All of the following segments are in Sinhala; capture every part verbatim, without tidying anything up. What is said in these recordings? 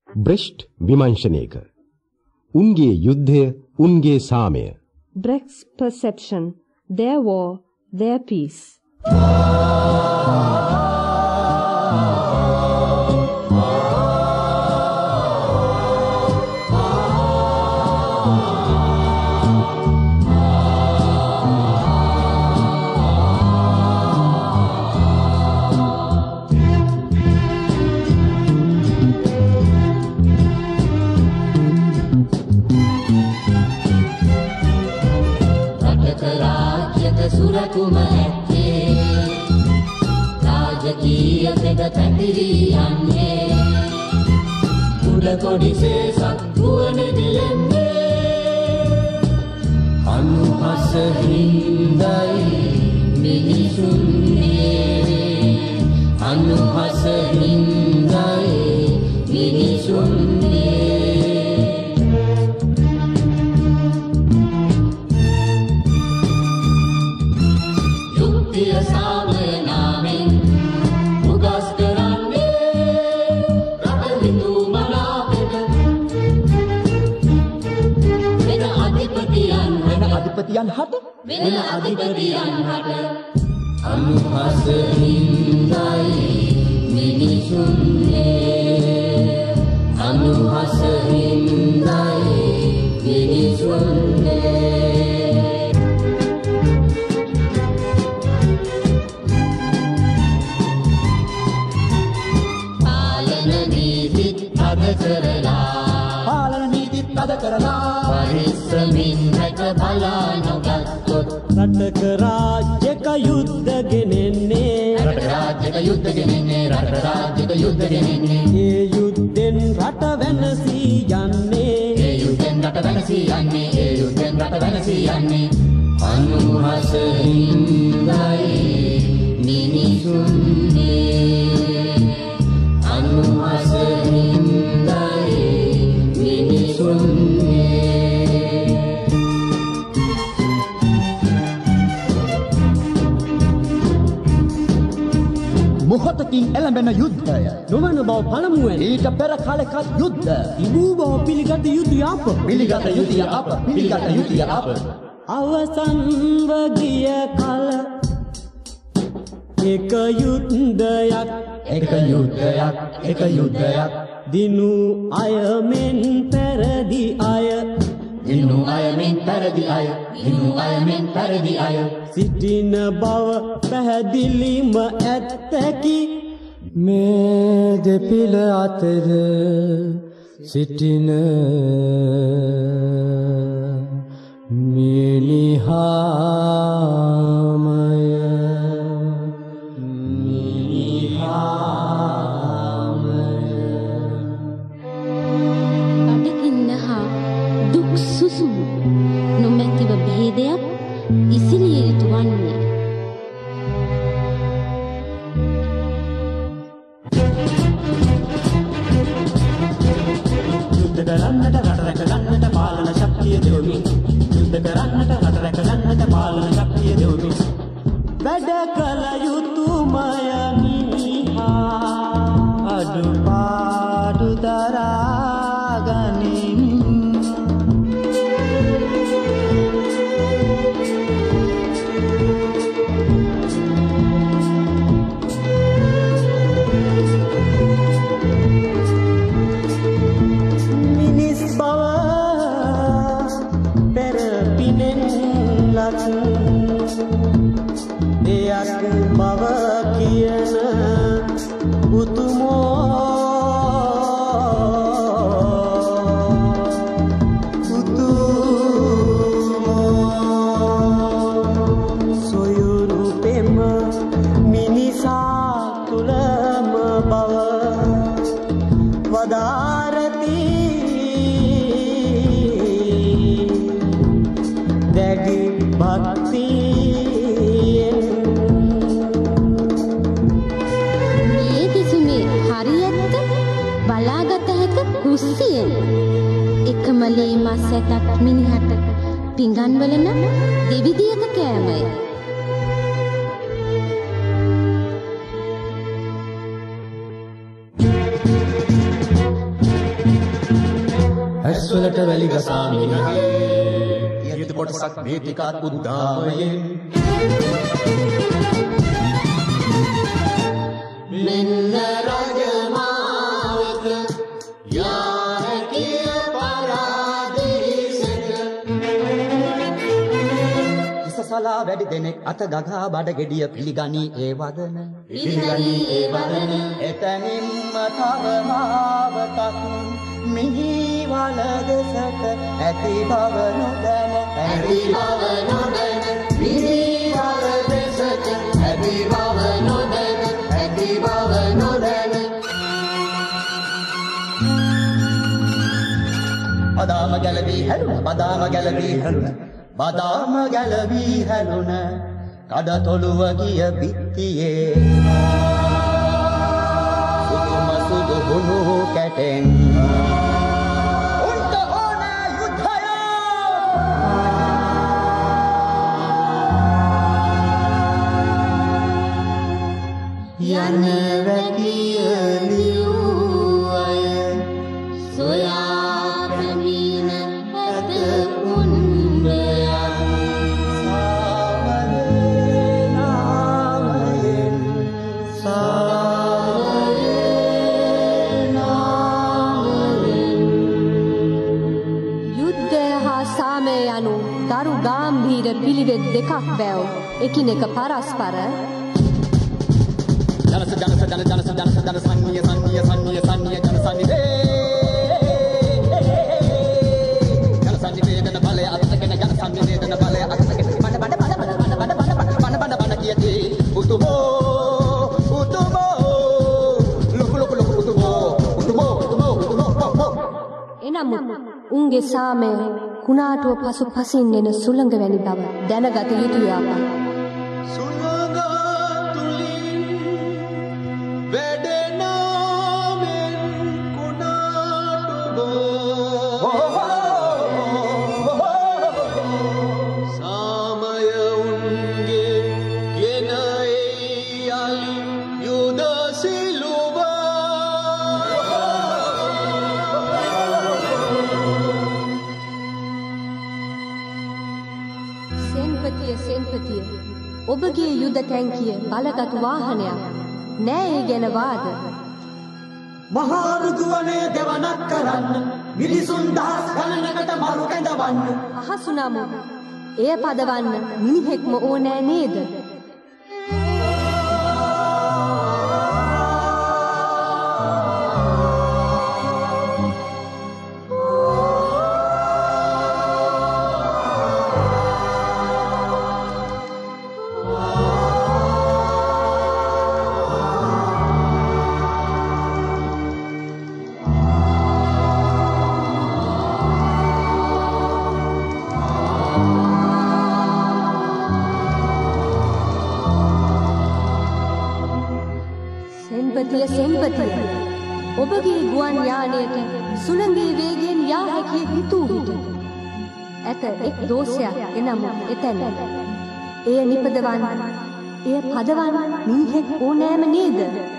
බ්‍රෙෂ්ට් විමර්ශනයක උන්ගේ යුද්ධය උන්ගේ සාමය. Brecht's perception, their war, their peace. සුරකුම ඇත්තේ රාජකීය පෙද පැතිරී යන්නේ උඩ කොඩිසේ සත්වුවනෙදිලෙන්නේ අනුහස හින්දයි මිනිසුන්නේ අනුහස හින්දයි මිනිසුන්නේ අධිපතියන් හට වෙන අධිපතියන් හට අනුහස හින්දයි මිනිසුන්නේ අනුහස හින්දයි මිනිසුන්නේ පාලන නීතිත් අද කරලා පාලන නීතිත් අද කරලා පරිස්සමින් රැක බලා නොගත්තොත් රටක රාජ්‍යක යුද්ධ ගෙනෙන්නේ රටක රාජ්‍යක යුද්ධ ගෙනෙන්නේ රටක රාජ්‍යක යුද්ධ ගෙනෙන්නේ ඒ යුද්ධෙන් රට වෙනසී යන්නේ ඒ යුද්ධෙන් රට වෙනසී යන්නේ ඒ යුද්ධෙන් රට වෙනසී යන්නේ අනුහස හින්දයි මිනිසුන්නේ අනුහස හින්දයි මිනිසුන්නේ මොහොතකින් එළඹෙන යුද්ධය නොවන බව පළමුවෙන් ඊට පෙර කාලෙකත් යුද්ධ තිබූ බව පිළිගත යුතුය අප පිළිගත යුතුය අප පිළිගත යුතුය අප අවසන්ව ගිය කල එක යුද්ධයක් එක යුද්ධයක් එක යුද්ධයක් දිනු අය මෙන් පෙරදි අය දිනු අය මෙන් පෙරදි අය දිනු අය මෙන් පෙරදි අය සිටින බව පැහැදිලිම ඇත්තකි මේ දෙපිළ අතර සිටින මිනිහාමය මිනිහාමය අඩකින්න හා දුක් සුසුම් නොමැතිව භේදයක් ඉසිරිය යුතු වන්නේ යුද්ධ කරන්නට රට රැක ගන්නට පාලන ශක්තිය දෙවමි යුද්ධ කරන්නට රට රැක ගන්නට පාලන ශක්තිය දෙවමි වැඩ කළ යුතුමය මිනිහා අඩුපාඩු දරා ගනිමි දෙයක් බව කියන උතුමෝ උතුමෝ සොයුරු පෙම මිනිසා තුළම බව වදාරති දැගි භක්ති කුස්සියෙන් එකමලේ මස් ඇතක් මිනිහට පිඟන්වල නම් දෙවිදියක කෑමය. ගස්වලට වැලි ගසා මිනිහේ යති කොටසක් මේ ටිකත් උද්දාමයෙන් මෙන්න රජමාවත යා කිය පරාදීසක ඉස්සසලා වැඩි දෙනෙක් අත ගගා බඩ ගෙඩිය පිළිගනී ඒ වදන පිළිගනී ඒ වදන එතනින්ම තව මාවතක් මිහි වලදසට ඇති බව නොදැන ඇති බව නොදැන මිහි වලදසට ඇති බව නොදැන ඇති බව නොදැන බදාම ගැලවී හැලුණ බදාම ගැලවී හැලුණ බදාම ගැලවී හැලුණ කඩතොළුව ගිය බිත්තියේ සුදුම සුදු හුණු කැටෙන් යන වැකිය ලියූ අය සොයා ප්‍රමීන ඇත උන්දයන් සාමයේ නාමයෙන් සාමයේ නාමයෙන් යුද්ධය හා සාමය යනු දරු ගාම්භීර පිළිවෙත් දෙකක් බැව් එකිනෙක පරස්පර ජනස ජනස ජන ජනස ජනස ජන සංනිය සංනිය සංනිය සංනිය ජන සංනිවේ ජන සංනිවේදන බලය අත්කගෙන ජන සංනිවේදන බලය අත්කගෙන බඩ බඩ බඩ බඩ බඩ බඩ බඩ බඩ බඩ බඩ කියති උතුමෝ උතුමෝ ලොකු ලොකු ලොකු උතුමෝ උතුමෝ උතුමෝ උතුමෝ එනමුත් උන්ගේ සාමය කුණාටුව පසු පසින් එන සුළඟ වැනි බව දැනගත යුතුය අප ඔබගේ යුද ටැංකිය බලගතු වාහනයක් නෑ ඒ ගැන වාද මහා රුදුවනේ දෙවනක් කරන්න මිනිසුන් දහස් ගණනකට මරු කැඳවන්න අහසු නමු එය පදවන්න මිනිහෙක්ම ඕනෑ නේද සෙන්පතිය ඔබගේ ගුවන් යානයට සුළඟේ වේගයෙන් යා හැකි හිතූ විට ඇත එක් දෝෂයක් එනම එතැන එය නිපදවන්න එය පදවන්න මිනිහෙක් ඕනෑම නේද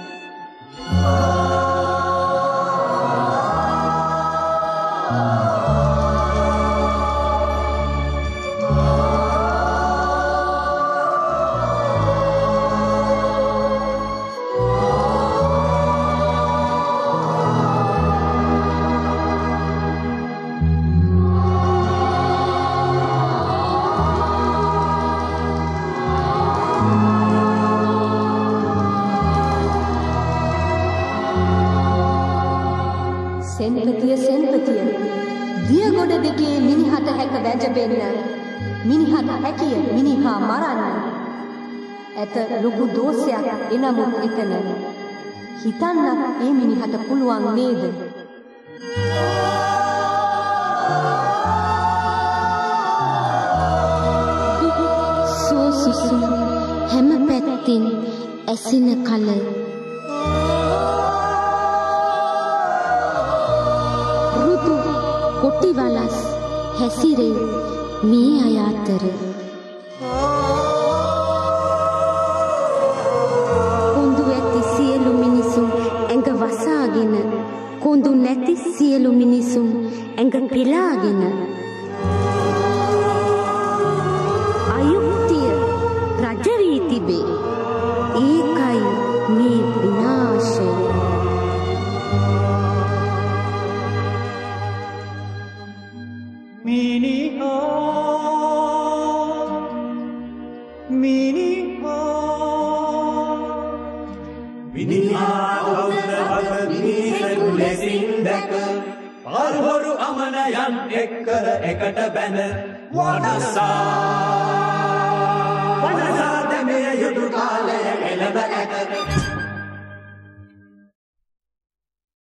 සෙන්පතිය සෙන්පතිය දියගොඩ දෙකේ මිනිහට හැක වැජබෙන්න මිනිහට හැකිය මිනිහා මරන්න ඇත ලොකු දෝෂයක් එනමුත් එතන හිතන්නත් ඒ මිනිහට පුළුවන් නේද සෝසුසු හැම පැත්තින් ඇසින කල කොටි වලස් හැසිරේ මේ අය අතර කොඳු ඇති සියලු මිනිසුන් ඇඟ වසාගෙන කොඳු නැති සියලු මිනිසුන් ඇඟ පිලාගෙන අයුක්තිය රජ වී තිබේ. ඒකයි මේ විනාශය. අල්හොරු අමනයන් එක්කර එකට බැන වනසා වනසා දැමිය යුතු කාලය එළඹ ඇත.